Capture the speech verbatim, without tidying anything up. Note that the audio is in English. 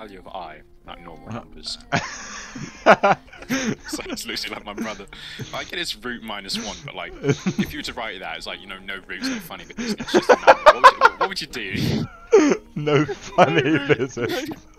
value of I, like normal numbers. Uh, So it's literally like my brother. I get it's root minus one, but like, if you were to write that, it's like, you know, no root's no funny, but it's just a number. What would you, what would you do? No funny visit.